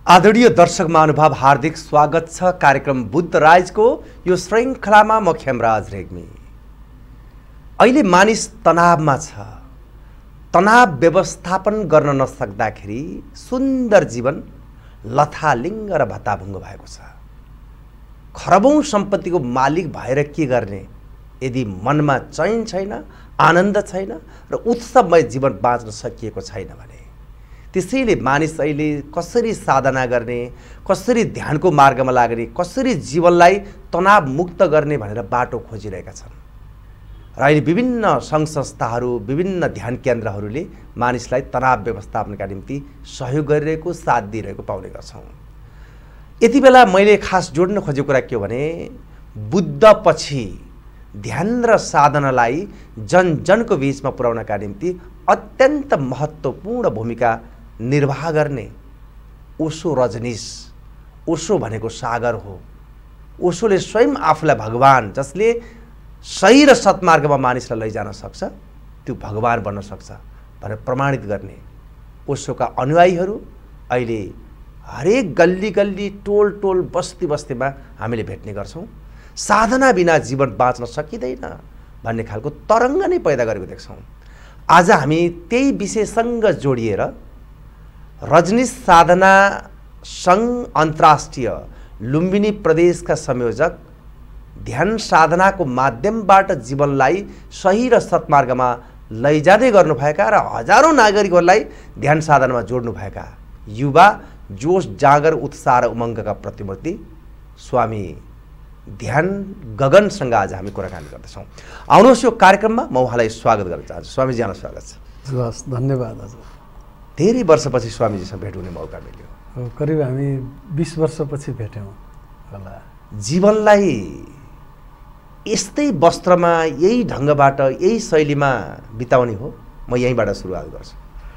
आदरणीय दर्शक महानुभाव हार्दिक स्वागत छ कार्यक्रम बुद्ध राइजको यो श्रृङ्खलामा म खेमराज रेग्मी। अहिले मानिस तनावमा छ। तनाव व्यवस्थापन गर्न नसक्दाखेरि सुन्दर जीवन लथालिङ्ग र भत्ताभुङ्ग भएको छ। खरबौं सम्पत्तिको मालिक भएर के गर्ने यदि मनमा चैन छैन, आनन्द छैन र उत्सवमय जीवन बाँच्न सकिएको छैन भने त्यसैले मानिस अहिले कसरी साधना गर्ने, कसरी ध्यानको मार्गमा लाग्ने, कसरी जीवनलाई तनाव मुक्त गर्ने भनेर बाटो खोजिरहेका छन्। र अहिले विभिन्न सङ्घ संस्थाहरू, विभिन्न ध्यान केन्द्रहरूले मानिसलाई तनाव व्यवस्थापनका निम्ति सहयोग गरिरहेको, साथ दिइरहेको पाउने गर्छौँ। यति बेला मैले खास जोड्न खोजेको कुरा के हो भने बुद्धपछि ध्यान र साधनालाई जनजनको बीचमा पुर्याउनका निम्ति अत्यन्त महत्त्वपूर्ण भूमिका निर्वाह गर्ने ओशो रजनीश। ओशो भनेको सागर हो। ओशोले स्वयं आफूलाई भगवान, जसले सही र सत्मार्गमा मानिसलाई लैजान सक्छ, त्यो भगवान बन्न सक्छ भनेर प्रमाणित गर्ने ओशोका अनुयायीहरू अहिले हरेक गल्ली गल्ली, टोल टोल, बस्ती बस्तीमा हामीले भेट्ने गर्छौँ। साधना बिना जीवन बाँच्न सकिँदैन भन्ने खालको तरङ्ग नै पैदा गरेको देख्छौँ। आज हामी त्यही विषयसँग जोडिएर रजनीश साधना सङ्घ अन्तर्राष्ट्रिय लुम्बिनी प्रदेशका संयोजक, ध्यान साधनाको माध्यमबाट जीवनलाई सही र सत्मार्गमा लैजाँदै गर्नुभएका र हजारौँ नागरिकहरूलाई ध्यान साधनामा जोड्नुभएका युवा जोश, जागर, उत्साह र उमङ्गका प्रतिमूर्ति स्वामी ध्यान गगनसँग आज हामी कुराकानी गर्दछौँ। आउनुहोस् यो कार्यक्रममा म उहाँलाई स्वागत गर्न चाहन्छु। स्वामीजी, यहाँलाई स्वागत छ। हस्, धन्यवाद। हजुर, धेरै वर्षपछि स्वामीजीसँग भेट हुने मौका मिल्यो। करिब हामी 20 वर्षपछि भेट्यौँ होला। जीवनलाई यस्तै वस्त्रमा, यही ढङ्गबाट, यही शैलीमा बिताउने हो? म यहीँबाट सुरुवात गर्छु।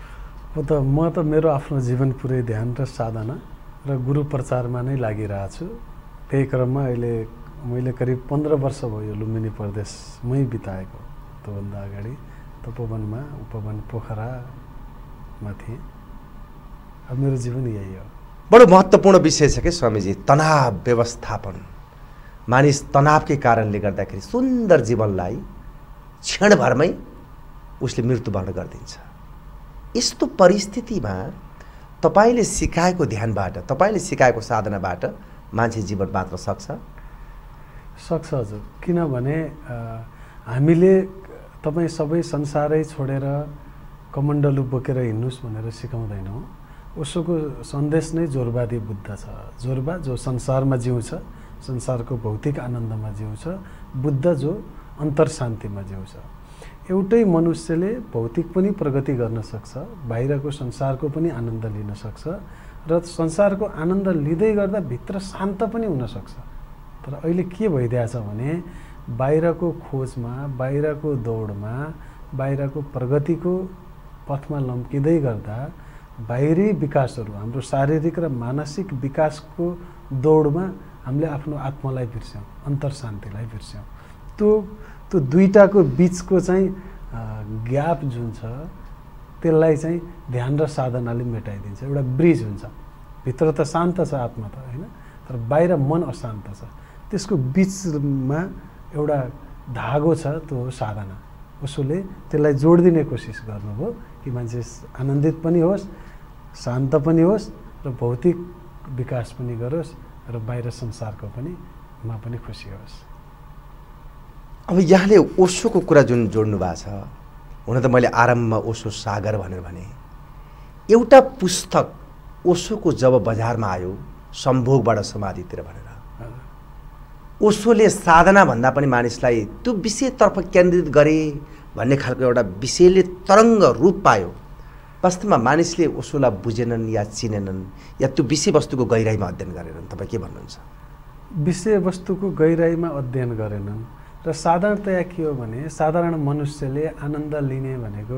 म त मेरो आफ्नो जीवन पुरै ध्यान र साधना र गुरु प्रचारमा नै लागिरहेछु। त्यही क्रममा अहिले मैले करिब 15 वर्ष भयो लुम्बिनी प्रदेशमै बिताएको। त्योभन्दा अगाडि तपोवनमा, उपवन, पोखरामा थिएँ। अब मेरो जीवन यही हो। बडो महत्त्वपूर्ण विषय छ कि स्वामीजी, तनाव व्यवस्थापन। मानिस तनावकै कारणले गर्दाखेरि सुन्दर जीवनलाई क्षणभरमै उसले मृत्युवरण गरिदिन्छ। यस्तो परिस्थितिमा तपाईँले सिकाएको ध्यानबाट, तपाईँले सिकाएको साधनाबाट मान्छे जीवन बाँच्न सक्छ? सक्छ हजुर। किनभने हामीले तपाईँ सबै संसारै छोडेर कमण्डलु बोकेर हिँड्नुहोस् भनेर सिकाउँदैनौँ। उसको सन्देश नै जोरवादी बुद्ध छ। जोरबा जो संसारमा जिउँछ, संसारको भौतिक आनन्दमा जिउँछ, बुद्ध जो अन्तर शान्तिमा जिउँछ। एउटै मनुष्यले भौतिक पनि प्रगति गर्न सक्छ, बाहिरको संसारको पनि आनन्द लिन सक्छ र संसारको आनन्द लिँदै गर्दा भित्र शान्त पनि हुन सक्छ। तर अहिले के भइदिएछ भने बाहिरको खोजमा, बाहिरको दौडमा, बाहिरको प्रगतिको पथमा लम्किँदै गर्दा बाहिरी विकासहरू, हाम्रो शारीरिक र मानसिक विकासको दौडमा हामीले आफ्नो आत्मालाई बिर्स्यौँ, अन्तर शान्तिलाई बिर्स्यौँ। त्यो दुईटाको बिचको चाहिँ ग्याप जुन छ त्यसलाई चाहिँ ध्यान र साधनाले मेटाइदिन्छ। एउटा ब्रिज हुन्छ। भित्र त शान्त छ आत्मा त, होइन, तर बाहिर मन अशान्त छ। त्यसको बिचमा एउटा धागो छ, त्यो हो साधना। उसले त्यसलाई जोडिदिने कोसिस गर्नुभयो कि मान्छे आनन्दित पनि होस्, शान्त पनि होस् र भौतिक विकास पनि गरोस् र बाहिर संसारको पनि खुसी होस्। अब यहाँले ओशोको कुरा जुन जोड्नु भएको छ, हुन त मैले आरम्भमा ओशो सागर भनेर भने, एउटा पुस्तक ओशोको जब बजारमा आयो सम्भोगबाट समाधितिर भनेर, ओशोले साधना भन्दा पनि मानिसलाई त्यो विषयतर्फ केन्द्रित गरे भन्ने खालको एउटा विषयले तरङ्ग रूप पायो। वास्तवमा मानिसले ओशोलाई बुझेनन् या चिनेनन् या त्यो विषयवस्तुको गहिराइमा अध्ययन गरेनन्। तपाईँ के भन्नुहुन्छ? विषयवस्तुको गहिराइमा अध्ययन गरेनन् र साधारणतया के हो भने साधारण मनुष्यले आनन्द लिने भनेको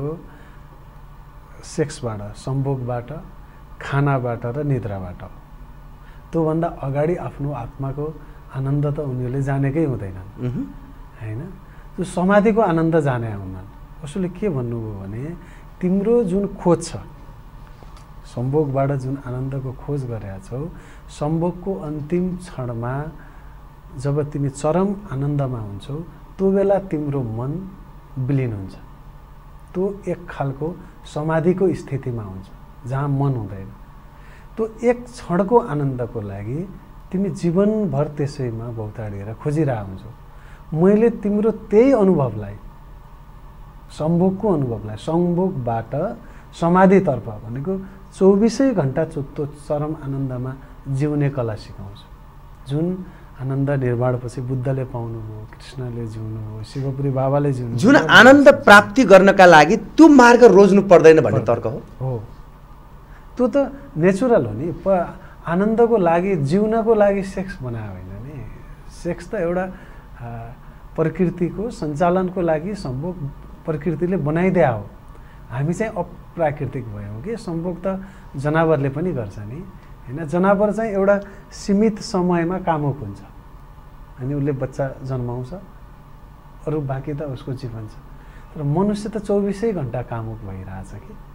सेक्सबाट, सम्भोगबाट, खानाबाट र निद्राबाट हो। त्योभन्दा अगाडि आफ्नो आत्माको आनन्द त उनीहरूले जानेकै हुँदैनन्, होइन। त्यो समाधिको आनन्द जाने हुनन्। उसले के भन्नुभयो भने तिम्रो जुन खोज छ सम्भोगबाट जुन आनन्दको खोज गरेका छौ, सम्भोगको अन्तिम क्षणमा जब तिमी चरम आनन्दमा हुन्छौ त्यो बेला तिम्रो मन विलीन हुन्छ। त्यो एक खालको समाधिको स्थितिमा हुन्छ जहाँ मन हुँदैन। त्यो एक क्षणको आनन्दको लागि तिमी जीवनभर त्यसैमा भौताडिएर खोजिरहेको हुन्छौ। मैले तिम्रो त्यही अनुभवलाई, सम्भोगको अनुभवलाई, सम्भोगबाट समाधितर्फ भनेको 24 घण्टा त्यो चरम आनन्दमा जिउने कला सिकाउँछु। जुन आनन्द निर्वाणपछि बुद्धले पाउनुभयो, कृष्णले जिउनुभयो, शिवपुरी बाबाले जिउनुभयो, जुन आनन्द प्राप्ति गर्नका लागि त्यो मार्ग रोज्नु पर्दैन भन्ने तर्क हो। त्यो त नेचुरल हो नि। आनन्दको लागि, जिउनको लागि सेक्स बनायो होइन नि। सेक्स त एउटा प्रकृतिको सञ्चालनको लागि सम्भोग प्रकृतिले बनाइदिया हो। हामी चाहिँ अप्राकृतिक भयौँ कि सम्भोग त जनावरले पनि गर्छ नि होइन। जनावर चाहिँ एउटा सीमित समयमा कामुक हुन्छ अनि उसले बच्चा जन्माउँछ, अरू बाँकी त उसको जीवन छ। तर मनुष्य त 24 घण्टा कामुक भइरहेछ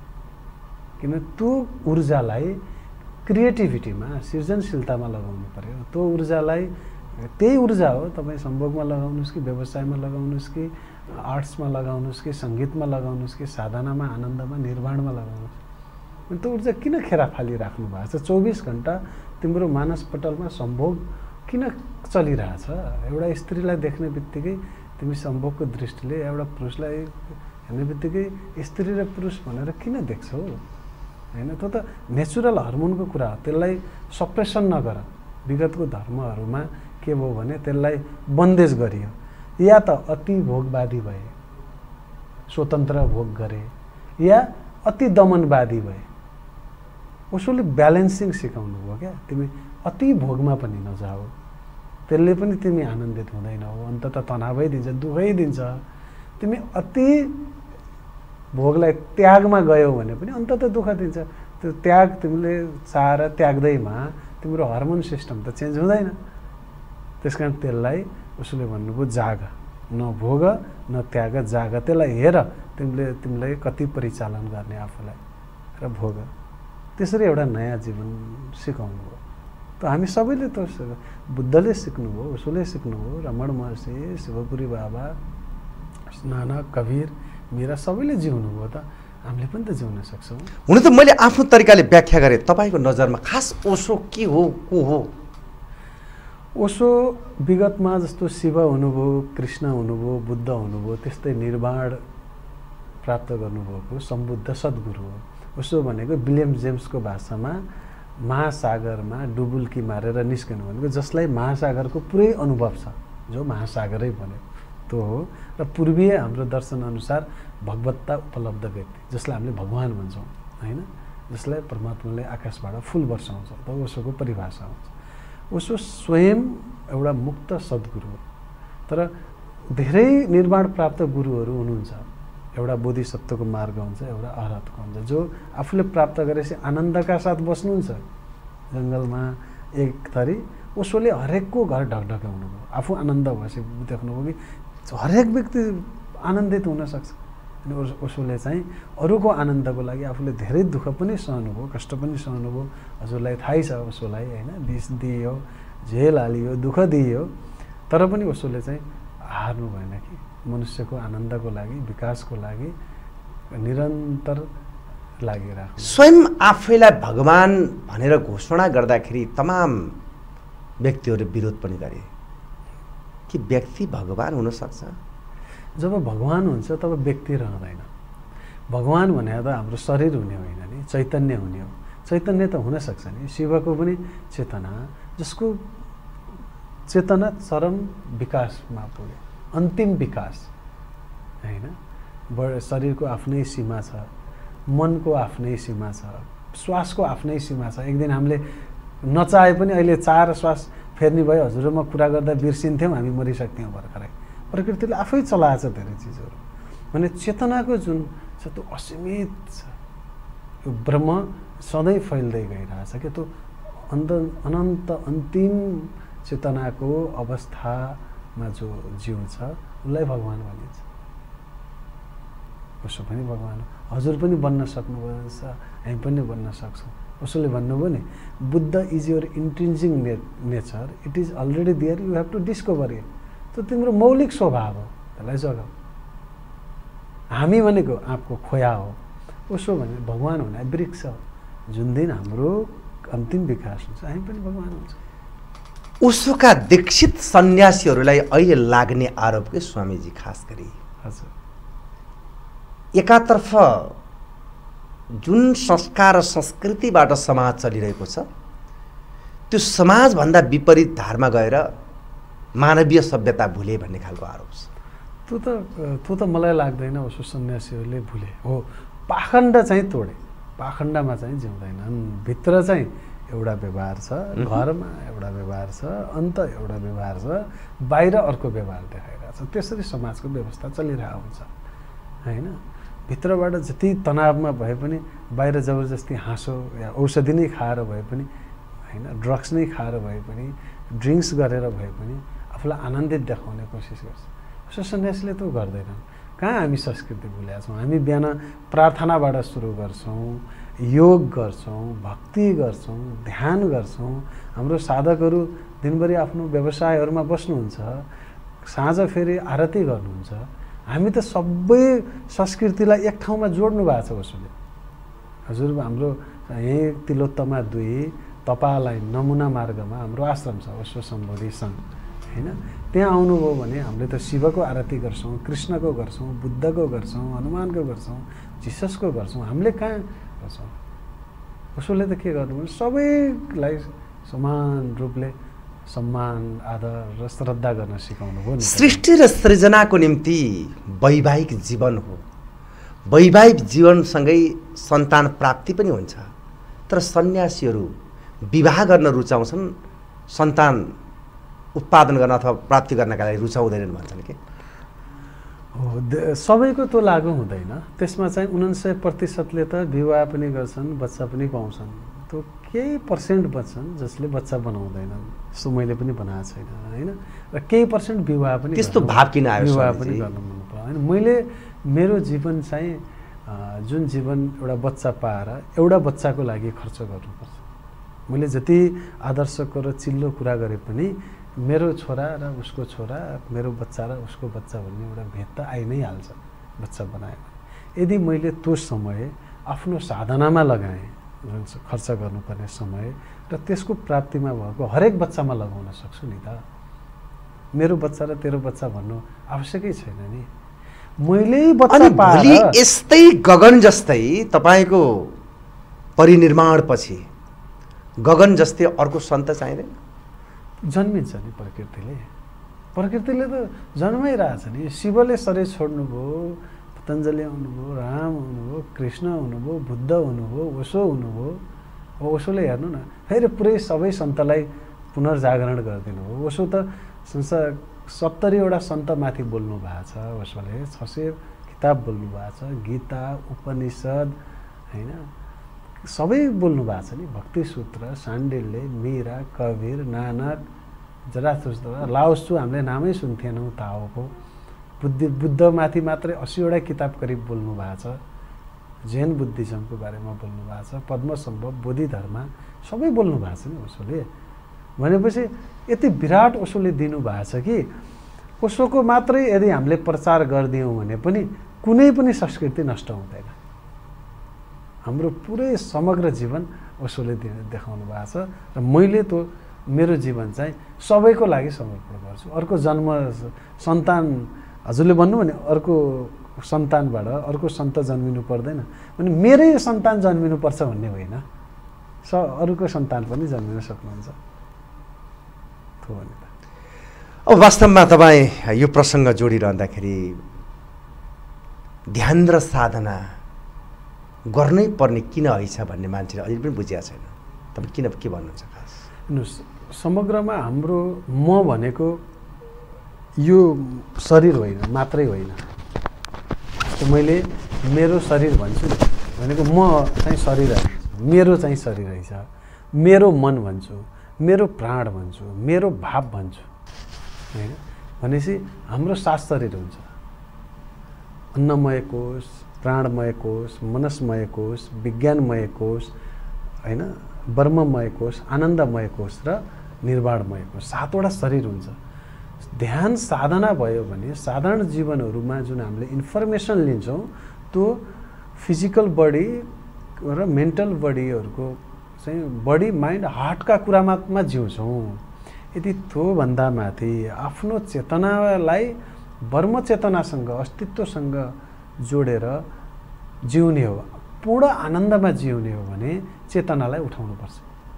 किन त्यो ऊर्जालाई क्रिएटिभिटीमा, सृजनशीलतामा लगाउनु पर्यो। त्यो ऊर्जालाई, त्यही ऊर्जा हो तपाईँ सम्भोगमा लगाउनुहोस् कि व्यवसायमा लगाउनुहोस् कि आर्ट्समा लगाउनुहोस् कि सङ्गीतमा लगाउनुहोस् कि साधनामा, आनन्दमा, निर्वाणमा लगाउनुहोस्। त्यो ऊर्जा किन खेरा फालिराख्नु भएको छ? 24 घण्टा तिम्रो मानसपटलमा सम्भोग किन चलिरहेछ? एउटा स्त्रीलाई देख्ने बित्तिकै तिमी सम्भोगको दृष्टिले एउटा पुरुषलाई हेर्ने बित्तिकै स्त्री र पुरुष भनेर किन देख्छौ होइन? त्यो त नेचुरल हर्मोनको कुरा हो। त्यसलाई सप्रेसन नगर। विगतको धर्महरूमा के भयो भने त्यसलाई बन्देज गरियो, या त अति भोगवादी भए, स्वतन्त्र भोग गरे, या अति दमनवादी भए। उसले ब्यालेन्सिङ सिकाउनु भयो क्या। तिमी अति भोगमा पनि नजाऊ, त्यसले पनि तिमी आनन्दित हुँदैनौ, अन्तत तनावै दिन्छ, दुःखै दिन्छ। तिमी अति भोगलाई त्यागमा गयौ भने पनि अन्तत दुःख दिन्छ। त्यो त्याग तिमीले चाहेर त्याग्दैमा तिम्रो हर्मोन सिस्टम त चेन्ज हुँदैन। त्यस कारण त्यसलाई उसले भन्नुभयो जाग, न भोग न त्याग, जाग। त्यसलाई हेर, तिमीलाई कति परिचालन गर्ने आफूलाई र भोग। त्यसरी एउटा नयाँ जीवन सिकाउनु भयो। त हामी सबैले त बुद्धले सिक्नुभयो, उसले सिक्नुभयो, रमण महर्षि, शिवपुरी बाबा, नानक, कबीर, मीरा सबैले जिउनु भयो। त हामीले पनि त जिउन सक्छौँ। हुन त मैले आफ्नो तरिकाले व्याख्या गरेँ। तपाईँको नजरमा खास ओशो के हो, को हो? ओशो विगतमा जस्तो शिव हुनुभयो, कृष्ण हुनुभयो, बुद्ध हुनुभयो, त्यस्तै निर्वाण प्राप्त गर्नुभएको सम्बुद्ध सद्गुरु हो। ओशो भनेको विलियम जेम्सको भाषामा महासागरमा डुबुल्की मारेर निस्कनु भनेको, जसलाई महासागरको पुरै अनुभव छ, जो महासागरै भन्यो त्यो हो। र पूर्वीय हाम्रो दर्शनअनुसार भगवत्ता उपलब्ध व्यक्ति, जसलाई हामीले भगवान भन्छौँ होइन, जसलाई परमात्माले आकाशबाट फुल वर्षाउँछ, त ओशोको परिभाषा हुन्छ। ओशो स्वयं एउटा मुक्त सद्गुरु हो। तर धेरै निर्वाण प्राप्त गुरुहरू हुनुहुन्छ। एउटा बोधिसत्वको मार्ग हुन्छ, एउटा अरहतको हुन्छ, जो आफूले प्राप्त गरेपछि आनन्दका साथ बस्नुहुन्छ जङ्गलमा एक थरी। ओशोले हरेकको घर ढकढकाउनु भयो। आफू आनन्द भएपछि देख्नुभयो कि हरेक व्यक्ति आनन्दित हुनसक्छ। अनि ओशोले चाहिँ अरूको आनन्दको लागि आफूले धेरै दुःख पनि सहनुभयो, कष्ट पनि सहनुभयो। हजुरलाई थाहै छ ओशोलाई होइन, विष दिइयो, झेल हालियो, दुःख दिइयो, तर पनि ओशोले चाहिँ हार्नु भएन कि मनुष्यको आनन्दको लागि, विकासको लागि निरन्तर लागिरहेको। स्वयं आफैलाई भगवान भनेर घोषणा गर्दाखेरि तमाम व्यक्तिहरू विरोध पनि गरे कि व्यक्ति भगवान हुन सक्छ। जब भगवान हुन्छ तब व्यक्ति रहँदैन। भगवान भने त हाम्रो शरीर हुने होइन नि, चैतन्य हुने हो। चैतन्य त हुन सक्छ नि। शिवको पनि चेतना, जसको चेतना चरम विकासमा पुग्यो, अन्तिम विकास होइन। शरीरको आफ्नै सीमा छ, मनको आफ्नै सीमा छ, श्वासको आफ्नै सीमा छ। एक दिन हामीले नचाहे पनि अहिले 4 श्वास फेर्ने भयो। हजुरमा कुरा गर्दा बिर्सिन्थ्यौँ, हामी मरिसक्थ्यौँ भर्खरै। प्रकृतिले आफै चलाएछ धेरै चिजहरू। भने चेतनाको जुन छ त्यो असीमित छ। यो ब्रह्म सधैँ फैल्दै गइरहेछ कि त्यो अनन्त अन्तिम चेतनाको अवस्थामा जो जीव छ उसलाई भगवान भनिन्छ। उसो पनि भगवान हो। हजुर पनि बन्न सक्नुभएछ, हामी पनि बन्न सक्छौँ। उसले भन्नुभयो नि, Buddha is your intrinsic nature, it is already there, you have to discover it. त्यो तिम्रो मौलिक स्वभाव हो, त्यसलाई जगाऊ। हामी भनेको आँपको खोया हो, उसो भने भगवान हुने वृक्ष हो। जुन दिन हाम्रो अन्तिम विकास हुन्छ हामी पनि भगवान हुन्छ। उसोका दीक्षित सन्यासीहरूलाई अहिले लाग्ने आरोप के स्वामीजी खास गरी? हजुर, एकातर्फ जुन संस्कार र संस्कृतिबाट समाज चलिरहेको छ त्यो समाजभन्दा विपरीत धारमा गएर मानवीय सभ्यता भुले भन्ने खालको आरोप छ। त्यो त मलाई लाग्दैन उसो सन्यासीहरूले भुले हो। पाखण्ड चाहिँ तोडे, पाखण्डमा चाहिँ जिउँदैनन्। भित्र चाहिँ एउटा व्यवहार छ, घरमा एउटा व्यवहार छ, अन्त एउटा व्यवहार छ, बाहिर अर्को व्यवहार देखाइरहेछ। त्यसरी समाजको व्यवस्था चलिरहेको हुन्छ होइन। भित्रबाट जति तनावमा भए पनि बाहिर जबरजस्ती हाँसो या औषधि नै खाएर भए पनि होइन, ड्रग्स नै खाएर भए पनि, ड्रिङ्क्स गरेर भए पनि आफूलाई आनन्दित देखाउने कोसिस गर्छ। उसो सन्यासीले त्यो गर्दैनन्। कहाँ हामी संस्कृति भुलेका छौँ? हामी बिहान प्रार्थनाबाट सुरु गर्छौँ, योग गर्छौँ, भक्ति गर्छौँ, ध्यान गर्छौँ। हाम्रो साधकहरू दिनभरि आफ्नो व्यवसायहरूमा बस्नुहुन्छ, साँझ फेरि आरती गर्नुहुन्छ। हामी त सबै संस्कृतिलाई एक ठाउँमा जोड्नु भएको छ उसले। हजुर, हाम्रो यहीँ तिलोत्तमा 2 तपाईलाई नमुना मार्गमा हाम्रो आश्रम छ, उसो सम्बोधि सङ्घ होइन। त्यहाँ आउनुभयो भने हामीले त शिवको आरती गर्छौँ, कृष्णको गर्छौँ, बुद्धको गर्छौँ, हनुमानको गर्छौँ, जिससको गर्छौँ। हामीले कहाँ गर्छौँ? उसले त के गर्नु भने सबैलाई समान रूपले सम्मान, आदर र श्रद्धा गर्न सिकाउनु हो। सृष्टि र सृजनाको निम्ति वैवाहिक जीवन हो। वैवाहिक जीवनसँगै सन्तान प्राप्ति पनि हुन्छ। तर सन्यासीहरू विवाह गर्न रुचाउँछन्, सन्तान उत्पादन गर्न अथवा प्राप्ति गर्नका लागि रुचाउँदैनन् भन्छन् के? हो, सबैको त्यो लागु हुँदैन। त्यसमा चाहिँ 99% त विवाह पनि गर्छन्, बच्चा पनि पाउँछन्। त्यो केही पर्सेन्ट बच्छन् जसले बच्चा बनाउँदैनन्। सो मैले पनि बनाएको छैन होइन। र केही पर्सेन्ट विवाह पनि, त्यस्तो भाव किन आयो? विवाह पनि गर्न मन पर्यो होइन। मैले मेरो जीवन चाहिँ जुन जीवन एउटा बच्चा पाएर एउटा बच्चाको लागि खर्च गर्नुपर्छ। मैले जति आदर्शको र चिल्लो कुरा गरे पनि मेरो छोरा र उसको छोरा, मेरो बच्चा र उसको बच्चा भन्ने एउटा भेद त आइ नै हाल्छ बच्चा बनायो भने। यदि मैले त्यो समय आफ्नो साधनामा लगाएँ, जुन खर्च गर्नुपर्ने समय, र त्यसको प्राप्तिमा भएको हरेक बच्चामा लगाउन सक्छु नि त। मेरो बच्चा र तेरो बच्चा भन्नु आवश्यकै छैन नि। मैले बच्चा पाएर यस्तै गगन जस्तै तपाईँको परिनिर्माणपछि गगन जस्तै अर्को सन्त चाहिँदैन? जन्मिन्छ नि प्रकृतिले। प्रकृतिले त जन्माइरहेछ नि। शिवले शरीर छोड्नुभयो, पतञ्जलि आउनुभयो, राम आउनुभयो, कृष्ण आउनुभयो, बुद्ध हुनुभयो, ओशो हुनुभयो। अब ओशोले हेर्नु न, फेरि पुरै सबै सन्तलाई पुनर्जागरण गरिदिनु हो। ओशो त 70वटा सन्तमाथि बोल्नु भएको छ। ओशोले 600 किताब बोल्नु भएको छ, गीता, उपनिषद होइन, सबै बोल्नु भएको छ नि। भक्ति सूत्र, साण्डिल्य, मीरा, कबीर, नानक, जराथुस्त्र, लाओत्सु हामीले नामै सुन्थेनौँ ताओको। बुद्धमाथि मात्रै 80वटा किताब करिब बोल्नु भएको छ। जैन बुद्धिज्मको बारेमा बोल्नु भएको छ। पद्मसम्भव, बोधिधर्म सबै बोल्नु भएको छ नि ओशोले। भनेपछि यति विराट ओशोले दिनुभएको छ कि ओशोको मात्रै यदि हामीले प्रचार गरिदियौँ भने पनि कुनै पनि संस्कृति नष्ट हुँदैन। हाम्रो पुरै समग्र जीवन ओशोले देखाउनु भएको छ। र मैले त्यो मेरो जीवन चाहिँ सबैको लागि समर्पण गर्छु। अर्को जन्म सन्तान, हजुरले भन्नु भने अर्को सन्तानबाट अर्को सन्त जन्मिनु पर्दैन भने मेरै सन्तान जन्मिनुपर्छ भन्ने होइन, अरूको सन्तान पनि जन्मिन सक्नुहुन्छ। अब वास्तवमा तपाईँ यो प्रसङ्ग जोडिरहँदाखेरि ध्यान र साधना गर्नै पर्ने किन हैछ भन्ने मान्छेले अहिले पनि बुझेको छैन। तपाईँ किन के भन्नुहुन्छ खास? हेर्नुहोस्, समग्रमा हाम्रो म भनेको यो शरीर होइन, मात्रै होइन। मैले मेरो शरीर भन्छु भनेको म चाहिँ शरीर रहेछ, मेरो चाहिँ शरीर रहेछ, मेरो मन भन्छु, मेरो प्राण भन्छु, मेरो भाव भन्छु होइन। भनेपछि हाम्रो 7 शरीर हुन्छ। अन्नमय कोष, प्राणमय कोष, मनसमय कोष, विज्ञानमय कोष, होइन, ब्रह्ममय कोष, आनन्दमय कोष र निर्वाणमय कोष, 7 वटा शरीर हुन्छ। ध्यान साधना भयो भने साधारण जीवनहरूमा जुन हामीले इन्फर्मेसन लिन्छौँ त्यो फिजिकल बडी र मेन्टल बडीहरूको चाहिँ बडी माइन्ड हार्टका कुरामा जिउँछौँ। यदि त्योभन्दा माथि आफ्नो चेतनालाई ब्रह्म चेतनासँग, अस्तित्वसँग जोडेर जिउने हो, पूर्ण आनन्दमा जिउने हो भने चेतनालाई उठाउनुपर्छ।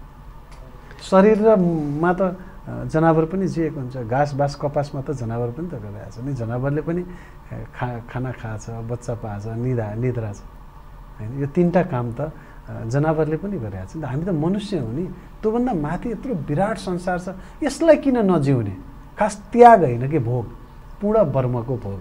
शरीरमा त जनावर पनि जिएको हुन्छ, घाँस बाँस कपासमा त जनावर पनि त गरिरहेको छ नि, जनावरले पनि खाना खान्छ, बच्चा पाल्छ, निद्रा छ, होइन। यो 3टा काम त जनावरले पनि गरिरहेको छ नि त। हामी त मनुष्य हो नि, त्योभन्दा माथि यत्रो विराट संसार छ, यसलाई किन नजिउने? खास त्याग होइन कि भोग, पूर्ण ब्रह्मको भोग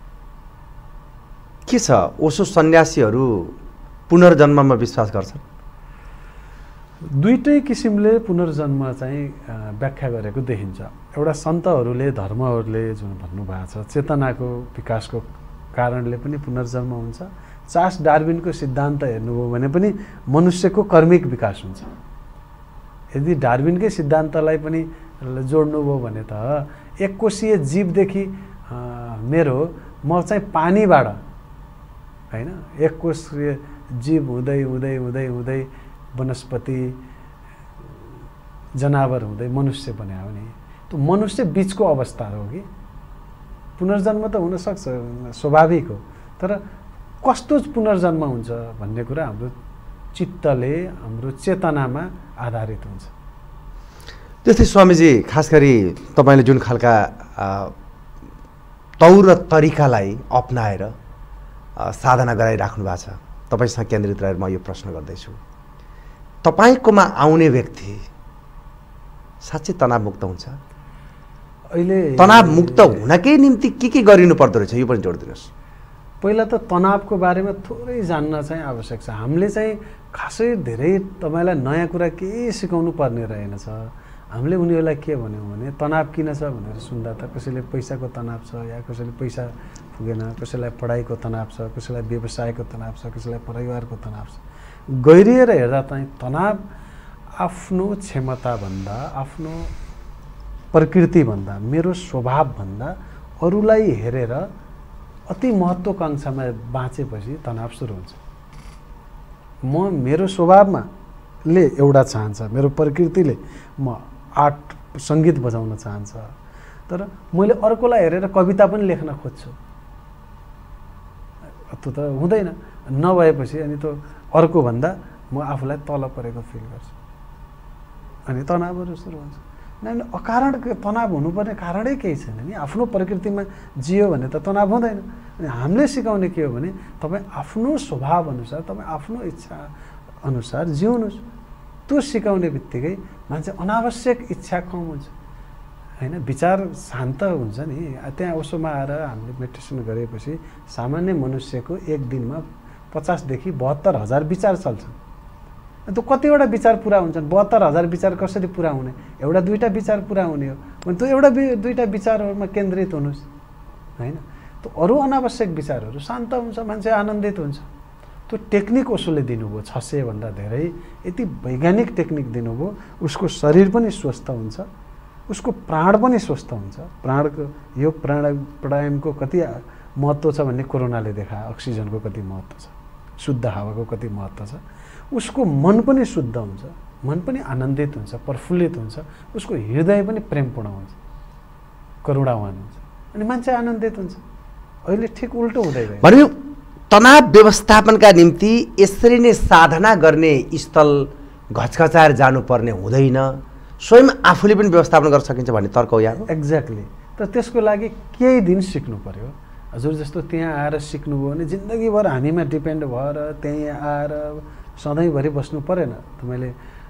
के छ? ओशो सन्यासीहरू पुनर्जन्ममा विश्वास गर्छन्? दुईटै किसिमले पुनर्जन्म चाहिँ व्याख्या गरेको देखिन्छ। एउटा सन्तहरूले, धर्महरूले जुन भन्नुभएको छ, चेतनाको विकासको कारणले पनि पुनर्जन्म हुन्छ। चार्ल्स डार्विनको सिद्धान्त हेर्नुभयो भने पनि मनुष्यको कर्मिक विकास हुन्छ। यदि डार्विनकै सिद्धान्तलाई पनि जोड्नुभयो भने त एककोषीय जीवदेखि मेरो म चाहिँ पानीबाट, होइन, एककोषीय जीव हुँदै हुँदै हुँदै हुँदै वनस्पति, जनावर हुँदै मनुष्य बन्यो भने त्यो मनुष्य बिचको अवस्था हो कि पुनर्जन्म त हुनसक्छ, स्वाभाविक हो। तर कस्तो पुनर्जन्म हुन्छ भन्ने कुरा हाम्रो चित्तले, हाम्रो चेतनामा आधारित हुन्छ। त्यस्तै स्वामीजी, खास गरी तपाईँले जुन खालका तौर र तरिकालाई अपनाएर साधना गराइराख्नु भएको छ, तपाईँसँग केन्द्रित रहेर म यो प्रश्न गर्दैछु। तपाईँकोमा आउने व्यक्ति साँच्चै तनावमुक्त हुन्छ? अहिले तनावमुक्त हुनकै निम्ति के गरिनु पर्दो रहेछ, यो पनि जोडिदिनुहोस्। पहिला त तनावको बारेमा थोरै जान्न चाहिँ आवश्यक छ। हामीले चाहिँ खासै धेरै तपाईँलाई नयाँ कुरा केही सिकाउनु पर्ने रहेनछ। हामीले उनीहरूलाई के भन्यौँ भने तनाव किन छ भनेर सुन्दा त कसैले पैसाको तनाव छ, या कसैले पैसा पुगेन, कसैलाई पढाइको तनाव छ, कसैलाई व्यवसायको तनाव छ, कसैलाई परिवारको तनाव छ। गहिरिएर हेर्दा चाहिँ तनाव आफ्नो क्षमताभन्दा, आफ्नो प्रकृतिभन्दा, मेरो स्वभावभन्दा अरूलाई हेरेर अति महत्त्वाकांक्षामा बाँचेपछि तनाव सुरु हुन्छ। मेरो स्वभावमा ले एउटा चाहन्छ, मेरो प्रकृतिले म आर्ट सङ्गीत बजाउन चाहन्छ, तर मैले अर्कोलाई हेरेर कविता पनि लेख्न खोज्छु, त्यो त हुँदैन। नभएपछि अनि त्यो अर्को भन्दा म आफूलाई तल परेको फिल गर्छु, अनि तनावहरू सुरु हुन्छ। किनभने अकारण तनाव हुनुपर्ने कारणै केही छैन नि। आफ्नो प्रकृतिमा जियो भने त तनाव हुँदैन। अनि हामीले सिकाउने के हो भने तपाईँ आफ्नो स्वभाव अनुसार, तपाईँ आफ्नो इच्छा अनुसार जिउनुहोस्। त्यो सिकाउने बित्तिकै मान्छे अनावश्यक इच्छा कम हुन्छ, होइन, विचार शान्त हुन्छ नि। त्यहाँ ओसोमा आएर हामीले मेडिटेसन गरेपछि सामान्य मनुष्यको एक दिनमा 50,000 देखि 72,000 विचार चल्छन्। त्यो कतिवटा विचार पुरा हुन्छन्? 72,000 विचार कसरी पुरा हुने? एउटा दुईवटा विचार पुरा हुने हो भने त्यो एउटा दुईवटा विचारहरूमा केन्द्रित हुनुहोस्, होइन। त्यो अरू अनावश्यक विचारहरू शान्त हुन्छ, मान्छे आनन्दित हुन्छ। त्यो टेक्निक ओसोले दिनुभयो, 600 भन्दा धेरै, यति वैज्ञानिक टेक्निक दिनुभयो। उसको शरीर पनि स्वस्थ हुन्छ, उसको प्राण पनि स्वस्थ हुन्छ। प्राणको यो प्राणायामको कति महत्त्व छ भन्ने कोरोनाले देखायो। अक्सिजनको कति महत्त्व छ, शुद्ध हावाको कति महत्त्व छ। उसको मन पनि शुद्ध हुन्छ, मन पनि आनन्दित हुन्छ, प्रफुल्लित हुन्छ। उसको हृदय पनि प्रेमपूर्ण हुन्छ, करुणावान हुन्छ, अनि मान्छे आनन्दित हुन्छ। अहिले ठिक उल्टो हुँदै गयो। भने तनाव व्यवस्थापनका निम्ति यसरी नै साधना गर्ने स्थल घचघचाएर जानुपर्ने हुँदैन, स्वयं आफूले पनि व्यवस्थापन गर्न सकिन्छ भन्ने तर्क हो यहाँ। एक्ज्याक्टली। तर त्यसको लागि केही दिन सिक्नु पर्यो। हजुर जस्तो त्यहाँ आएर सिक्नुभयो भने जिन्दगीभर हामीमा डिपेन्ड भएर त्यहीँ आएर सधैँभरि बस्नु परेन। तपाईँले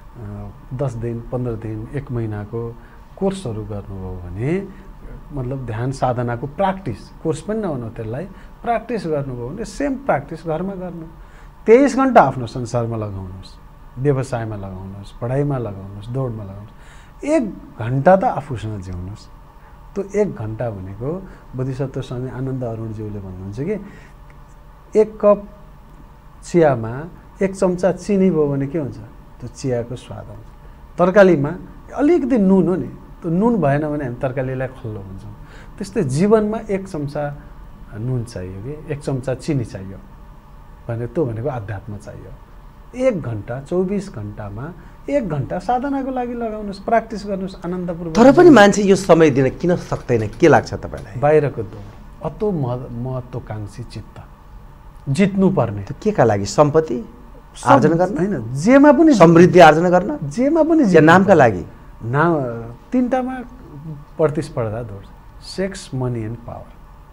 10 दिन, 15 दिन, 1 महिनाको कोर्सहरू गर्नुभयो भने, मतलब ध्यान साधनाको प्र्याक्टिस, कोर्स पनि नहुनु त्यसलाई, प्र्याक्टिस गर्नुभयो भने सेम प्र्याक्टिस घरमा गर्नु। 23 घन्टा आफ्नो संसारमा लगाउनुहोस्, व्यवसायमा लगाउनुहोस्, पढाइमा लगाउनुहोस्, दौडमा लगाउनुहोस्। 1 घन्टा त आफूसँग जिउनुहोस्। त्यो 1 घन्टा भनेको बोधिसत्व स्वामी आनन्द अरुणज्यूले भन्नुहुन्छ कि 1 कप चियामा 1 चम्चा चिनी भयो भने के हुन्छ? त्यो चियाको स्वाद आउँछ। तरकारीमा अलिकति नुन हो नि, त्यो नुन भएन भने हामी तरकारीलाई खल्लो हुन्छौँ। त्यस्तै जीवनमा 1 चम्चा नुन चाहियो कि 1 चम्चा चिनी चाहियो भने त्यो भनेको अध्यात्म चाहियो। 1 घन्टा 24 घन्टामा 1 घन्टा साधनाको लागि लगाउनुहोस्, प्र्याक्टिस गर्नुहोस् आनन्दपूर्वक। तर पनि मान्छे यो समय दिन किन सक्दैन, के लाग्छ तपाईँलाई? बाहिरको दौड, अतो महत्त्वकांक्षी चित्त, जित्नु पर्ने। के का लागि? सम्पत्ति आर्जन गर्न होइन, जेमा पनि समृद्धि आर्जन गर्न, जेमा पनि नामका लागि। नाम 3टामा प्रतिस्पर्धा दौड, सेक्स, मनी एन्ड पावर।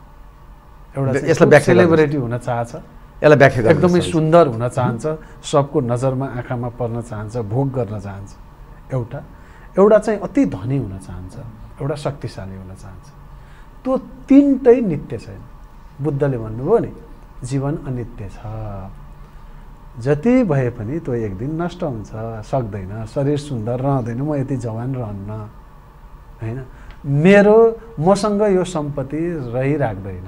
एउटा यसलाई व्याख्या सेलिब्रिटी हुन चाहन्छ, यसलाई व्याख्या गर्नु। एकदमै सुन्दर हुन चाहन्छ, सबको नजरमा आँखामा पर्न चाहन्छ, भोग गर्न चाहन्छ। एउटा चाहिँ अति धनी हुन चाहन्छ, एउटा शक्तिशाली हुन चाहन्छ। त्यो 3टै नित्य छैन। बुद्धले भन्नुभयो नि जीवन अनित्य छ, जति भए पनि त्यो एक दिन नष्ट हुन्छ, सक्दैन। शरीर सुन्दर रहँदैन, म यति जवान रहन्न, होइन? मसँग यो सम्पत्ति रहिराख्दैन,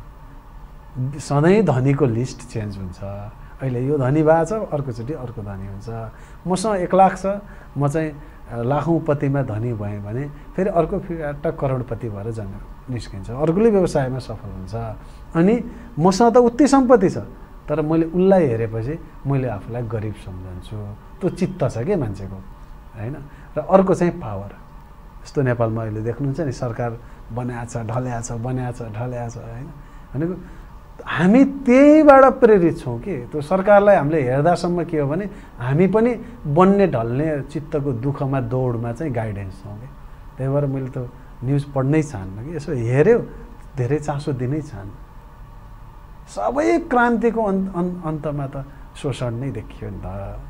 सधैँ धनीको लिस्ट चेन्ज हुन्छ। अहिले यो धनी भएको छ, अर्कोचोटि अर्को धनी हुन्छ। मसँग 1 लाख छ, म चाहिँ लाखौँपतिमा धनी भएँ भने फेरि अर्को फिर्ता करोडपति भएर निस्किन्छ, अर्कोले व्यवसायमा सफल हुन्छ। अनि मसँग त उति सम्पत्ति छ, तर मैले उसलाई हेरेपछि मैले आफूलाई गरिब सम्झन्छु। त्यो चित्त छ के मान्छेको, होइन? र अर्को चाहिँ पावर। यस्तो नेपालमा अहिले देख्नुहुन्छ नि, सरकार बनाएछ, ढल्याछ, होइन? भनेको हामी त्यहीबाट प्रेरित छौँ कि त्यो सरकारलाई हामीले हेर्दासम्म के हो भने हामी पनि बन्ने ढल्ने चित्तको दुःखमा दौडमा चाहिँ गाइडेन्स छौँ कि। त्यही भएर मैले त न्युज पढ्नै चाहन्न कि, यसो हेऱ्यो धेरै चासो दिनै चाहन्न। सबै क्रान्तिको अन्तमा त शोषण नै देखियो नि त।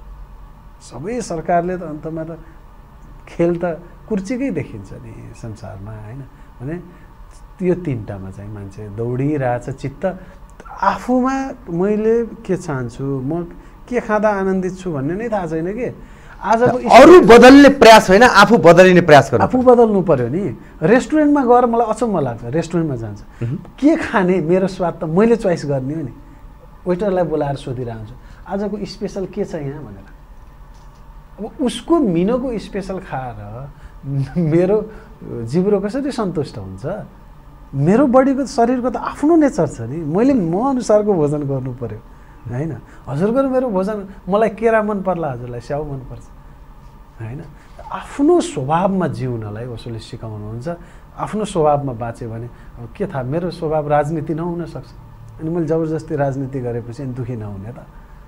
सबै सरकारले त अन्तमा त खेल त कुर्चीकै देखिन्छ नि संसारमा, होइन? भने यो 3टामा चाहिँ मान्छे दौडिरहेछ। चित्त आफूमा मैले के चाहन्छु, म के खाँदा आनन्दित छु भन्ने नै थाहा छैन कि। आजको अरू बदल्ने प्रयास होइन, आफू बदलिने प्रयास गर्नु। आफू बदल्नु पर्यो नि। रेस्टुरेन्टमा गएर मलाई अचम्म लाग्छ, रेस्टुरेन्टमा जान्छ, के खाने मेरो स्वाद त मैले चोइस गर्ने हो नि। वेटरलाई बोलाएर सोधिरहन्छु आजको स्पेसल के छ यहाँ भनेर। अब उसको मिनोको स्पेसल खाएर मेरो जिब्रो कसरी सन्तुष्ट हुन्छ? मेरो बडीको शरीरको त आफ्नो नेचर छ नि, मैले म अनुसारको भोजन गर्नु पर्यो, होइन? हजुरको मेरो भोजन, मलाई केरा मन पर्ला, हजुरलाई स्याउ मनपर्छ, होइन? आफ्नो स्वभावमा जिउनलाई उसले सिकाउनुहुन्छ। आफ्नो स्वभावमा बाँच्यो भने अब के थाहा, मेरो स्वभाव राजनीति नहुन सक्छ, अनि मैले जबरजस्ती राजनीति गरेपछि दुखी नहुने त।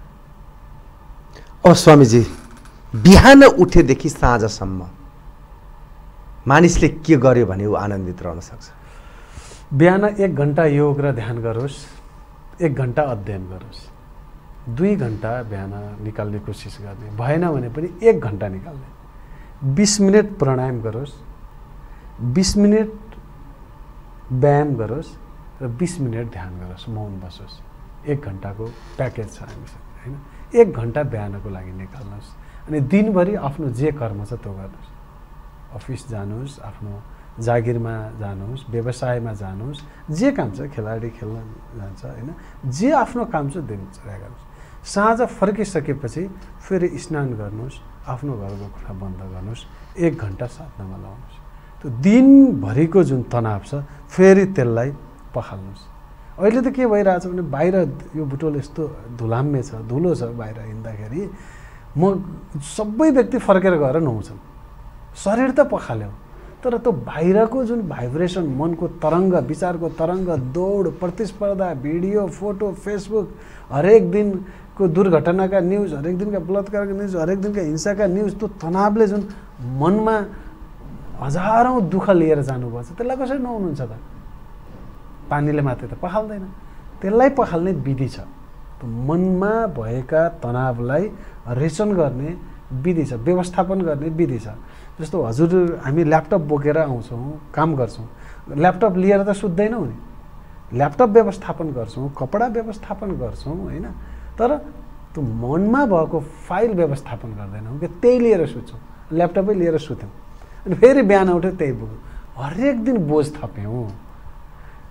स्वामीजी, बिहान उठेदेखि साँझसम्म मानिसले के गर्यो भने ऊ आनन्दित रहन सक्छ? बिहान 1 घन्टा योग र ध्यान गरोस्, 1 घन्टा अध्ययन गरोस्, 2 घन्टा बिहान निकाल्ने कोसिस गर्ने, भएन भने पनि 1 घन्टा निकाल्ने, 20 मिनट प्राणायाम गरोस्, 20 मिनट व्यायाम गरोस् र 20 मिनट ध्यान गरोस्, मौन बसोस्। 1 घन्टाको प्याकेज छ हामीसँग, होइन? 1 घन्टा बिहानको लागि निकाल्नुहोस्, अनि दिनभरि आफ्नो जे कर्म छ त्यो गर्नुहोस्। अफिस जानुहोस्, आफ्नो जागिरमा जानुहोस्, व्यवसायमा जानुहोस्, जे काम छ, खेलाडी खेल्न जान्छ, होइन? जे आफ्नो काम छ दिनचर्या गर्नुहोस्। साँझ फर्किसकेपछि फेरि स्नान गर्नुहोस्, आफ्नो घरको खुला बन्द गर्नुहोस्, 1 घन्टा साधनामा लाउनुहोस्। त्यो दिनभरिको जुन तनाव छ फेरि त्यसलाई पखाल्नुहोस्। अहिले त के भइरहेछ भने बाहिर यो बुटोल यस्तो धुलाम्मे छ, धुलो छ, बाहिर हिँड्दाखेरि म सबै व्यक्ति फर्केर गएर नुहाउँछन्, शरीर त पखाल्यो, तर त्यो बाहिरको जुन भाइब्रेसन, मनको तरङ्ग, विचारको तरङ्ग, दौड, प्रतिस्पर्धा, भिडियो, फोटो, फेसबुक, हरेक दिनको दुर्घटनाका न्युज, हरेक दिनका बलात्कारका न्युज, हरेक दिनका हिंसाका न्युज, त्यो तनावले जुन मनमा हजारौँ दुःख लिएर जानुपर्छ, त्यसलाई कसरी नुहाउनुहुन्छ त? पानीले मात्रै त पखाल्दैन, त्यसलाई पखाल्ने विधि छ। त्यो मनमा भएका तनावलाई रेचन गर्ने विधि छ, व्यवस्थापन गर्ने विधि छ। जस्तो हजुर हामी ल्यापटप बोकेर आउँछौँ, काम गर्छौँ, ल्यापटप लिएर त सुत्दैनौँ नि, ल्यापटप व्यवस्थापन गर्छौँ, कपडा व्यवस्थापन गर्छौँ, होइन? तर त्यो मनमा भएको फाइल व्यवस्थापन गर्दैनौँ कि त्यही लिएर सुत्छौँ, ल्यापटपै लिएर सुत्यौँ, अनि फेरि बिहान उठ्यो त्यही बोक्यो, हरेक दिन बोझ थप्यौँ।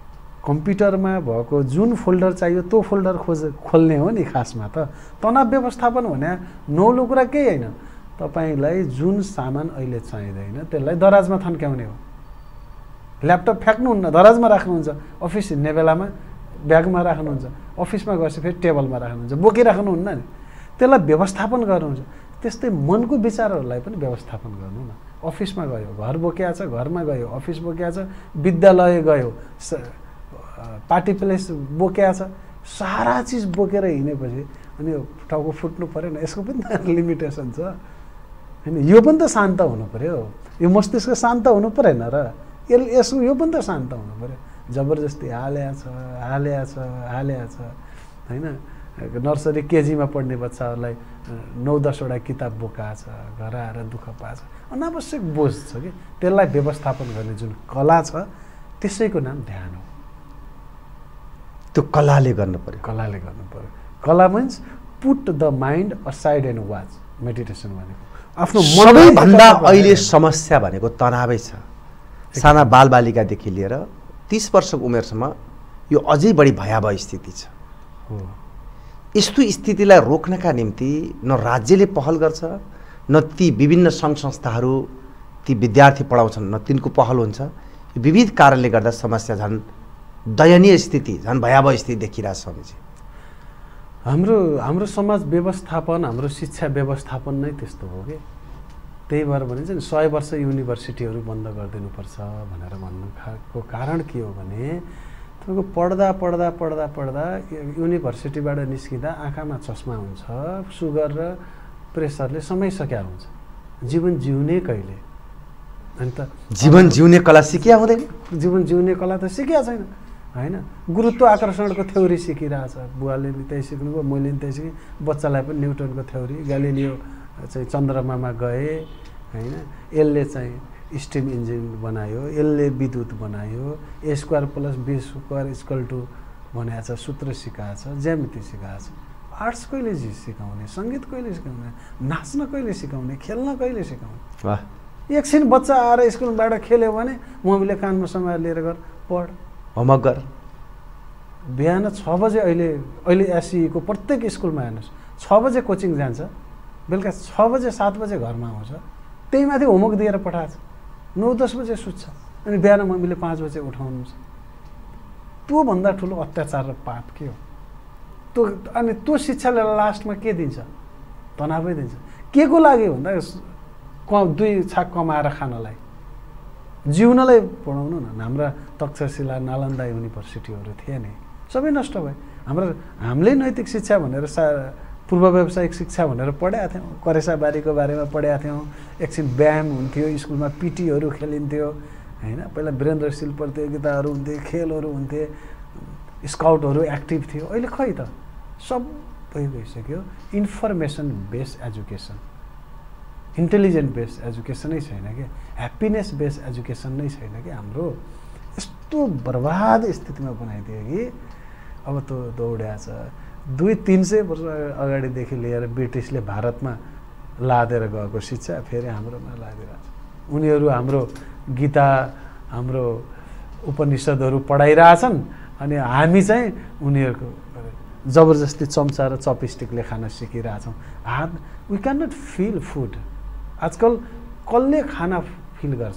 कम्प्युटरमा भएको जुन फोल्डर चाहियो त्यो फोल्डर खोल्ने हो नि खासमा त। तनाव व्यवस्थापन भने नौलो कुरा केही होइन, तपाईँलाई जुन सामान अहिले चाहिँदैन त्यसलाई दराजमा थन्क्याउने हो। ल्यापटप फ्याँक्नुहुन्न, दराजमा राख्नुहुन्छ, अफिस हिँड्ने बेलामा ब्यागमा राख्नुहुन्छ, अफिसमा गएपछि फेरि टेबलमा राख्नुहुन्छ, बोकिराख्नुहुन्न नि, त्यसलाई व्यवस्थापन गर्नुहुन्छ। त्यस्तै मनको विचारहरूलाई पनि व्यवस्थापन गर्नु न। अफिसमा गयो, घर बोकिया छ, घरमा गयो, अफिस बोकिया छ, विद्यालय गयो, पार्टी प्लेस बोकिया छ, सारा चिज बोकेर हिँडेपछि अनि टाउको फुट्नु परेन? यसको पनि त लिमिटेसन छ होइन। यो पनि त शान्त हुनु पऱ्यो, यो मस्तिष्क शान्त हुनु परेन र? यसको यो पनि त शान्त हुनु पऱ्यो। जबरजस्ती हाल्या छ होइन। नर्सरी केजीमा पढ्ने बच्चाहरूलाई 9-10वटा किताब बोकाएको छ, घर आएर दुःख पाएको छ, अनावश्यक बोझ छ कि। त्यसलाई व्यवस्थापन गर्ने जुन कला छ त्यसैको नाम ध्यान हो। त्यो कलाले गर्नु पर्यो, कलाले गर्नु पर्यो। कला means put the mind aside and watch. Meditation भनेको आफ्नो सबैभन्दा अहिले समस्या भनेको तनावै छ। साना बालबालिकादेखि लिएर 30 वर्षको उमेरसम्म यो अझै बढी भयावह स्थिति छ। हो, यस्तो स्थितिलाई रोक्नका निम्ति न राज्यले पहल गर्छ, न ती विभिन्न सङ्घ संस्थाहरू ती विद्यार्थी पढाउँछन्, न तिनको पहल हुन्छ। यो विविध कारणले गर्दा समस्या झन् दयनीय स्थिति, झन् भयावह स्थिति देखिरहेछ स्वामीजी। हाम्रो समाज व्यवस्थापन, हाम्रो शिक्षा व्यवस्थापन नै त्यस्तो हो कि। त्यही भएर भनिन्छ नि 100 वर्ष युनिभर्सिटीहरू बन्द गरिदिनुपर्छ भनेर भन्नुको कारण के हो भने तपाईँको पढ्दा युनिभर्सिटीबाट निस्किँदा आँखामा चस्मा हुन्छ, सुगर र प्रेसरले समाइसक्या हुन्छ। जीवन जिउने कहिले? अनि त जीवन जिउने कला सिकिया हुँदैन। जीवन जिउने कला त सिकिया छैन होइन। गुरुत्व आकर्षणको थ्योरी सिकिरहेछ, बुवाले पनि त्यही सिक्नुभयो, मैले पनि त्यही सिकेँ। बच्चालाई पनि न्युटनको थ्योरी, ग्यालिलियो चाहिँ चन्द्रमामा गए होइन, यसले चाहिँ स्टिम इन्जिन बनायो, यसले विद्युत बनायो, A² + B² भनेको छ, सूत्र सिकाएको छ, ज्यामिति सिकाएको छ। आर्ट्स कहिले सिकाउने, सङ्गीत कहिले सिकाउने, नाच्न कहिले सिकाउने, खेल्न कहिले सिकाउने? वाह, एकछिन बच्चा आएर स्कुलबाट खेल्यो भने मम्मीले कानमा समाएर लिएर गर, पढ, होमवर्क गर। बिहान 6 बजे अहिले एसईको प्रत्येक स्कुलमा हेर्नुहोस् 6 बजे कोचिङ जान्छ, बेलुका 6 बजे 7 बजे घरमा आउँछ। त्यही माथि होमवर्क दिएर पठाएको छ, 9-10 बजे सुत्छ, अनि बिहान मम्मीले 5 बजे उठाउनुहुन्छ। त्योभन्दा ठुलो अत्याचार र पाप के हो? अनि त्यो शिक्षाले लास्टमा के दिन्छ? तनावै दिन्छ। के को लागि भन्दा 2 छाक कमाएर खानलाई, जिउनलाई पढाउनु न। हाम्रा तक्षशिला, नालन्दा युनिभर्सिटीहरू थिए नि, सबै नष्ट भए। हामीले नैतिक शिक्षा भनेर पूर्व व्यावसायिक शिक्षा भनेर पढाएको थियौँ, करेसाबारीको बारेमा पढाएको थियौँ। एकछिन व्यायाम हुन्थ्यो, स्कुलमा पिटीहरू खेलिन्थ्यो होइन। पहिला वीरेन्द्र सिल प्रतियोगिताहरू हुन्थे, खेलहरू हुन्थे, स्काउटहरू एक्टिभ थियो। अहिले खै त सबै गइसक्यो। Information based education, intelligent based एजुकेसनै छैन कि, ह्याप्पिनेस बेस्ड एजुकेसन नै छैन कि। हाम्रो यस्तो बर्बाद स्थितिमा बनाइदियो कि अब त्यो दौड्या छ। 200-300 वर्ष अगाडिदेखि लिएर ब्रिटिसले भारतमा लादेर गएको शिक्षा फेरि हाम्रोमा लादिरहेछ। उनीहरू हाम्रो गीता, हाम्रो उपनिषदहरू पढाइरहेछन्, अनि हामी चाहिँ उनीहरूको जबरजस्ती चम्चा र चपस्टिकले खान सिकिरहेछौँ। We can not feel food. आजकल कसले खाना फिल गर्छ?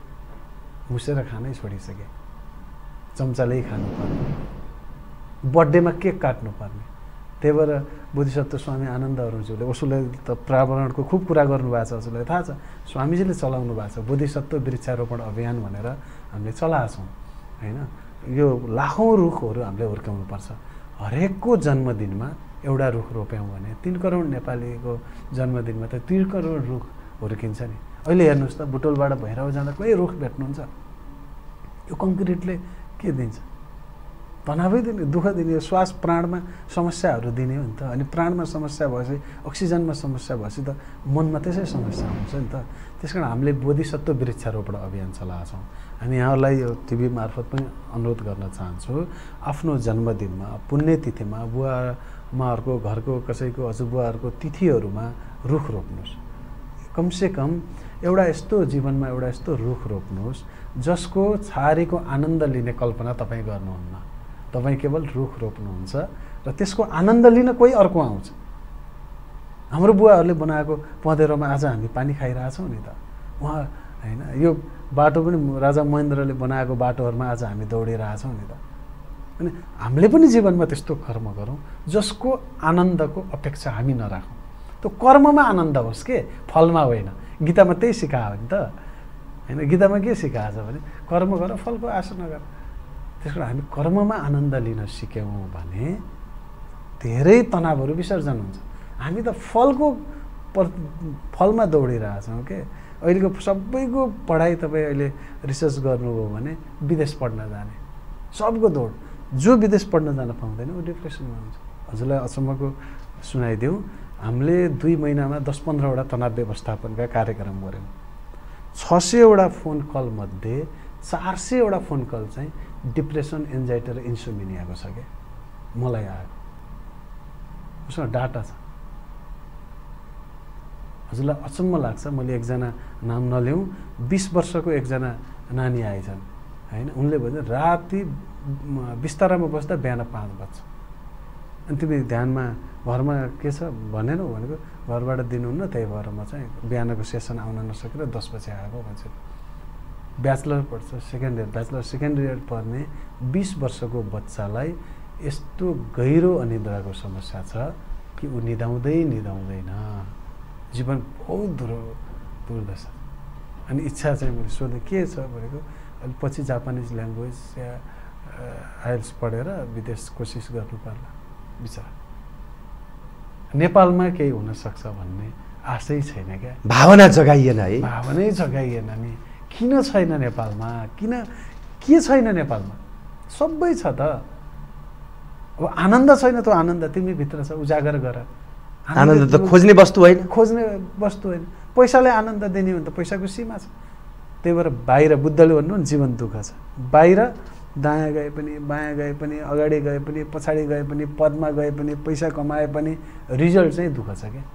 मुसेर खानै छोडिसके, चम्चाले खानुपर्ने, बर्थडेमा केक काट्नुपर्ने। त्यही भएर बोधिसत्व स्वामी आनन्द अरुणज्यूले, उसले त पर्यावरणको खुब कुरा गर्नुभएको छ, उसलाई थाहा छ। स्वामीजीले चलाउनु भएको छ बोधिसत्व वृक्षारोपण अभियान भनेर हामीले चलाएको छौँ होइन। यो लाखौँ रुखहरू हामीले हुर्काउनुपर्छ। हरेकको जन्मदिनमा एउटा रुख रोप्यौँ भने 3 करोड नेपालीको जन्मदिनमा त 3 करोड रुख हुर्किन्छ नि। अहिले हेर्नुहोस् त, बुटोलबाट भैरव जाँदा कोही रुख भेट्नुहुन्छ? यो कङ्क्रिटले के दिन्छ? तनावै दिने, दुःख दिने, श्वास प्राणमा समस्याहरू दिने हो नि त। अनि प्राणमा समस्या भएपछि, अक्सिजनमा समस्या भएपछि त मनमा त्यसै समस्या हुन्छ नि त। त्यस कारण हामीले बोधिसत्व वृक्षारोपण अभियान चलाएको छौँ। हामी यहाँहरूलाई यो टिभी मार्फत पनि अनुरोध गर्न चाहन्छु, आफ्नो जन्मदिनमा, पुण्यतिथिमा, बुवामाहरूको घरको कसैको हजुरबुवाहरूको तिथिहरूमा रुख रोप्नुहोस्। कमसेकम एउटा यस्तो जीवनमा एउटा यस्तो रुख रोप्नुहोस् जसको छारीको आनन्द लिने कल्पना तपाईँ गर्नुहुन्न। तपाईँ केवल रुख रोप्नुहुन्छ र त्यसको आनन्द लिन कोही अर्को आउँछ। हाम्रो बुवाहरूले बनाएको पँधेरोमा आज हामी पानी खाइरहेछौँ नि त। उहाँ होइन, यो बाटो पनि राजा महेन्द्रले बनाएको बाटोहरूमा आज हामी दौडिरहेछौँ नि त। अनि हामीले पनि जीवनमा त्यस्तो कर्म गरौँ जसको आनन्दको अपेक्षा हामी नराखौँ। त्यो कर्ममा आनन्द होस् के, फलमा होइन। गीतामा त्यही सिकायो नि त होइन। गीतामा के सिकाएको छ भने कर्म गर फलको आशा नगर। त्यसको हामी कर्ममा आनन्द लिन सिक्यौँ भने धेरै तनावहरू विसर्जन हुन्छ। हामी त फलमा दौडिरहेछौँ के। अहिलेको सबैको पढाइ तपाईँ अहिले रिसर्च गर्नुभयो भने विदेश पढ्न जाने, सबको दौड। जो विदेश पढ्न जान पाउँदैन ऊ डिप्रेसनमा हुन्छ। हजुरलाई अचम्मको सुनाइदिउँ, हामीले 2 महिनामा 10-15वटा तनाव व्यवस्थापनका कार्यक्रम गऱ्यौँ। 600वटा फोन कल मध्ये 400वटा फोन कल चाहिँ डिप्रेसन, एन्जाइटी र इन्सोमिनियाको छ क्या। मलाई आएको उसँग डाटा छ। हजुरलाई अचम्म लाग्छ। मैले एकजना नाम नल्याउँ, 20 वर्षको एकजना नानी आइछन् होइन। उनले भने राति बिस्तारामा बस्दा बिहान 5 बज्छ। अनि तिमी ध्यानमा घरमा के छ भनेनौ भनेको घरबाट दिनुहुन्न, त्यही भएर म चाहिँ बिहानको सेसन आउन नसकेर 10 बजे आएको भन्छ। ब्याचलर पढ्छ, ब्याचलर सेकेन्ड इयर पढ्ने 20 वर्षको बच्चालाई यस्तो गहिरो अनिद्राको समस्या छ कि ऊ निदाउँदैन। जीवन बहुत दुर्दशा। अनि इच्छा चाहिँ मैले सोधेँ के छ भनेको अहिले पछि जापानिज ल्याङ्ग्वेज या आइएल्स पढेर विदेश कोसिस गर्नु पर्ला बिचरा। नेपालमा केही हुनसक्छ भन्ने आशै छैन क्या। भावना जगाइएन है। भावनै जगाइएन नि। किन छैन नेपालमा? के छैन नेपालमा? सबै छ त। अब आनन्द छैन, त्यो आनन्द तिमी भित्र छ, उजागर गर। आनन्द त खोज्ने वस्तु होइन। पैसाले आनन्द दिने हो भने त पैसाको सीमा छ। त्यही भएर बाहिर बुद्धले भन्नु नि जीवन दुःख छ। बाहिर दायाँ गए पनि, बायाँ गए पनि, अगाडि गए पनि, पछाडि गए पनि, पदमा गए पनि, पैसा कमाए पनि रिजल्ट चाहिँ दुःख छ क्या।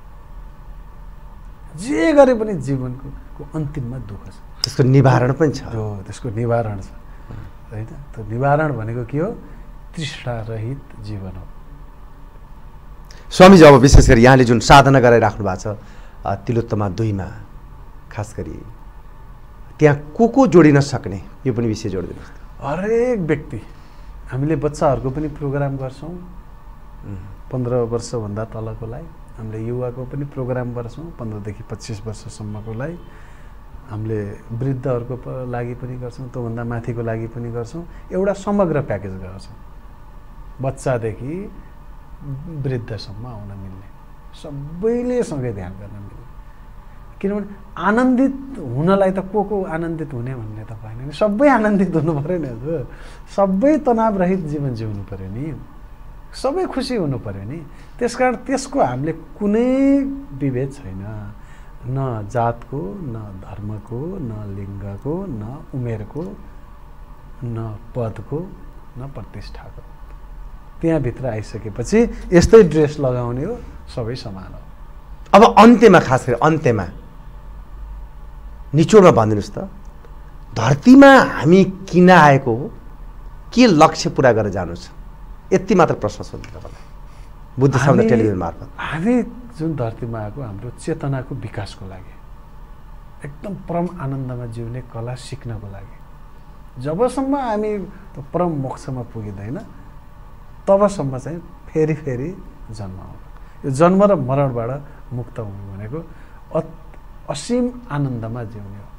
जे गरे पनि जीवनको अन्तिममा दुःख छ। त्यसको निवारण पनि छ। त्यसको निवारण छ होइन। त्यो निवारण भनेको के हो? तृष्णा रहित जीवन हो। स्वामीजी, अब विशेष गरी यहाँले जुन साधना गराइराख्नु भएको छ तिलोत्तमा 2 मा, खास गरी त्यहाँ को जोडिन सक्ने यो पनि विषय जोडिदिनुहोस्। हरेक व्यक्ति। हामीले बच्चाहरूको पनि प्रोग्राम गर्छौँ 15 वर्षभन्दा तलकोलाई। हामीले युवाको पनि प्रोग्राम गर्छौँ 15 देखि 25 वर्षसम्मकोलाई। हामीले वृद्धहरूको लागि पनि गर्छौँ, त्योभन्दा माथिको लागि पनि गर्छौँ। एउटा समग्र प्याकेज गर्छौँ, बच्चादेखि वृद्धसम्म आउन मिल्ने, सबैले सँगै ध्यान गर्न मिल्ने। किनभने आनन्दित हुनलाई त को आनन्दित हुने भन्ने त भएन नि। सबै आनन्दित हुनु पऱ्यो नि हजुर। सबै तनावरहित जीवन जिउनु पऱ्यो नि। सबै खुसी हुनु पऱ्यो नि। त्यसकारण त्यसको हामीले कुनै विभेद छैन। न जातको, न धर्मको, न लिङ्गको, न उमेरको, न पदको, न प्रतिष्ठाको। त्यहाँभित्र आइसकेपछि यस्तै ड्रेस लगाउने हो, सबै समान हो। अब अन्त्यमा, खास गरी अन्त्यमा निचोडमा भनिदिनुहोस् त, धरतीमा हामी किन आएको हो? के लक्ष्य पुरा गरेर जानु छ? यति मात्र प्रश्न सोध्नु तपाईँलाई बुद्ध शब्द टेलिभिजन मार्फत। हामी जुन धरतीमा आएको हाम्रो चेतनाको विकासको लागि, एकदम परम आनन्दमा जिउने कला सिक्नको लागि। जबसम्म हामी परम मोक्षमा पुगिँदैन तबसम्म चाहिँ फेरि जन्म आउँछ। यो जन्म र मरणबाट मुक्त हुनु भनेको असीम आनन्दमा जिउने हो,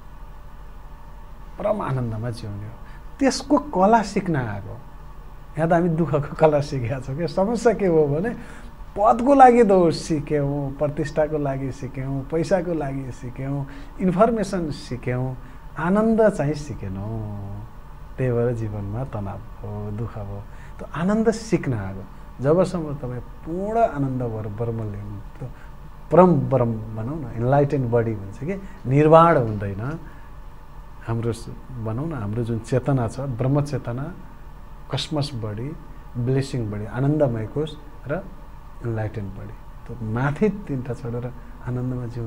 परम आनन्दमा जिउने हो। त्यसको कला सिक्न आएको। यहाँ त हामी दुःखको कला सिकेका छौँ क्या। समस्या के हो भने पदको लागि दौड सिक्यौँ, प्रतिष्ठाको लागि सिक्यौँ, पैसाको लागि सिक्यौँ, इन्फर्मेसन सिक्यौँ, आनन्द चाहिँ सिकेनौँ। त्यही भएर जीवनमा तनाव हो, दुःख हो। त्यो आनन्द सिक्न आएको। जबसम्म तपाईँ पूर्ण आनन्द भएर ब्रह्म ल्याउनु, परम ब्रह्म भनौँ न, इन्लाइटेन बडी भन्छ कि, निर्वाण हुँदैन हाम्रो। भनौँ न हाम्रो जुन चेतना छ, ब्रह्म चेतना, कस्मस बडी, ब्लेसिङ बडी, आनन्दमय कोष र इन्लाइटेन बडी। त्यो माथि 3टा छोडेर आनन्दमा जिउन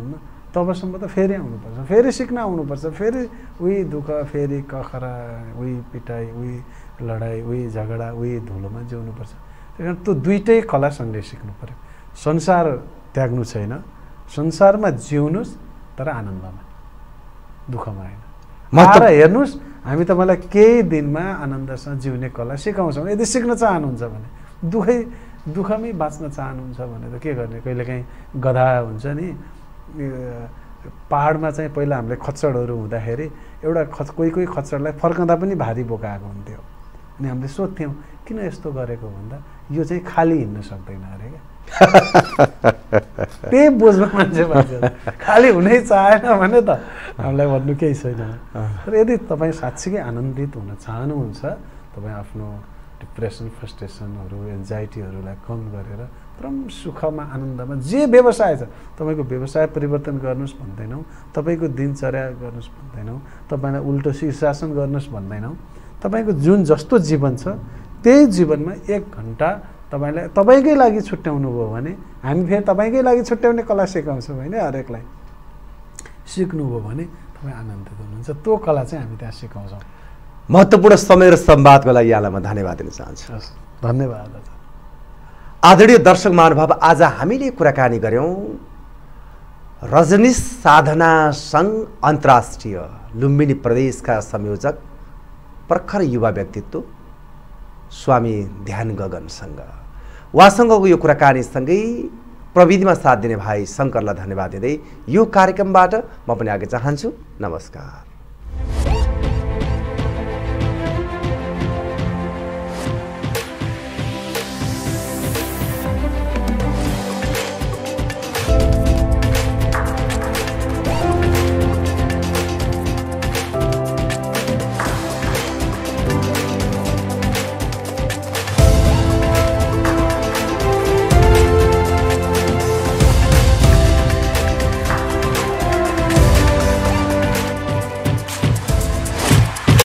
तबसम्म त फेरि आउनुपर्छ, फेरि सिक्न आउनुपर्छ, फेरि उही दुःख, फेरि कखरा, उही पिटाइ, उही लडाइँ, उही झगडा, उही धुलोमा जिउनुपर्छ। त्यही कारण त्यो दुइटै कलासँगले सिक्नु पऱ्यो। संसार त्याग्नु छैन, संसारमा जिउनुहोस् तर आनन्दमा, दुःखमा होइन। आएर हेर्नुहोस्, हामी तपाईँलाई केही दिनमा आनन्दसँग जिउने कला सिकाउँछौँ। यदि सिक्न चाहनुहुन्छ भने, दुःखमै बाँच्न चाहनुहुन्छ भने त के गर्ने, कहिलेकाहीँ गधा हुन्छ नि, पहाडमा चाहिँ पहिला हामीले खच्चडहरू हुँदाखेरि एउटा कोही खच्चडलाई फर्कँदा पनि भारी बोकाएको हुन्थ्यो। अनि हामीले सोध्थ्यौँ किन यस्तो गरेको भन्दा यो चाहिँ खाली हिँड्न सक्दैन अरे क्या। त्यही बोझमा मान्छे खाली हुनै चाहेन भने त हामीलाई भन्नु केही छैन। तर यदि तपाईँ साँच्चीकै आनन्दित हुन चाहनुहुन्छ, तपाईँ आफ्नो डिप्रेसन, फ्रस्ट्रेसनहरू, एन्जाइटीहरूलाई कम गरेर परम सुखमा, आनन्दमा, जे व्यवसाय छ तपाईँको व्यवसाय परिवर्तन गर्नुहोस् भन्दैनौँ, तपाईँको दिनचर्या गर्नुहोस् भन्दैनौँ, तपाईँलाई उल्टो शीर्षासन गर्नुहोस् भन्दैनौँ। तपाईँको जुन जस्तो जीवन छ त्यही जीवनमा 1 घन्टा तपाईँलाई तपाईँकै लागि छुट्याउनु भयो भने हामी फेरि तपाईँकै लागि छुट्याउने कला सिकाउँछौँ होइन। हरेकलाई सिक्नुभयो भने तपाईँ आनन्दित हुनुहुन्छ। त्यो कला चाहिँ हामी त्यहाँ सिकाउँछौँ। महत्त्वपूर्ण समय र संवादको लागि यहाँलाई म धन्यवाद दिन चाहन्छु। धन्यवाद। आदरणीय दर्शक महानुभाव, आज हामीले कुराकानी गऱ्यौँ रजनीश साधना सङ्घ अन्तर्राष्ट्रिय लुम्बिनी प्रदेशका संयोजक प्रखर युवा व्यक्तित्व स्वामी ध्यान गगनसँग। उहाँसँगको यो कुराकानीसँगै प्रविधिमा साथ दिने भाइ शङ्करलाई धन्यवाद दिँदै यो कार्यक्रमबाट म पनि आगे चाहन्छु। नमस्कार।